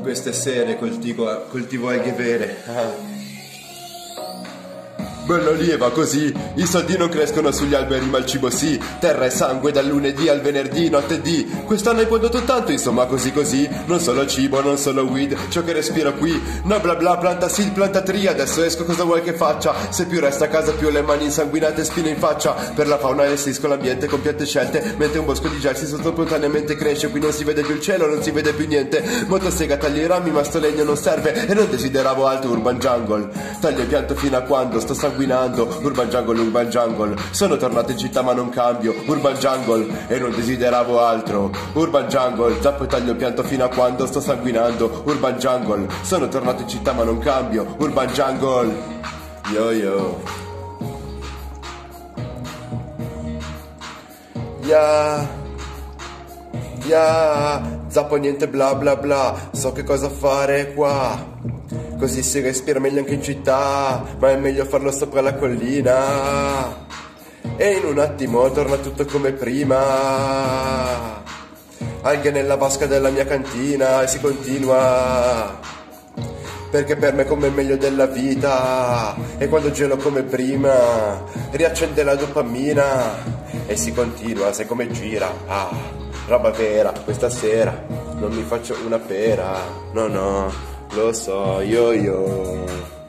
queste sere coltivo alghe vere. Bella lieva così, i soldi non crescono sugli alberi ma il cibo sì. Terra e sangue dal lunedì al venerdì, notte di. Quest'anno hai prodotto tanto, insomma così. Non solo cibo, non solo weed, ciò che respiro qui. No bla bla, planta sil, planta tri. Adesso esco, cosa vuoi che faccia? Se più resta a casa più le mani insanguinate e spine in faccia. Per la fauna allestisco l'ambiente con piante scelte, mentre un bosco di gelsi spontaneamente cresce. Qui non si vede più il cielo, non si vede più niente. Motosega tagli i rami ma sto legno non serve. E non desideravo altro, urban jungle. Taglio il pianto fino a quando sto sanguinando. Urban jungle, sono tornato in città ma non cambio. Urban jungle, e non desideravo altro. Urban jungle, zappo e taglio il pianto fino a quando sto sanguinando. Urban jungle, sono tornato in città ma non cambio. Urban jungle, yo yo. Zappo niente bla bla bla, so che cosa fare qua. Così si respira meglio anche in città, ma è meglio farlo sopra la collina. E in un attimo torna tutto come prima. Alghe nella vasca della mia cantina e si continua. Perché per me come il meglio della vita. E quando gelo come prima, riaccende la dopamina. E si continua, sai come gira. Roba vera, questa sera non mi faccio una pera. No, lo so, yo.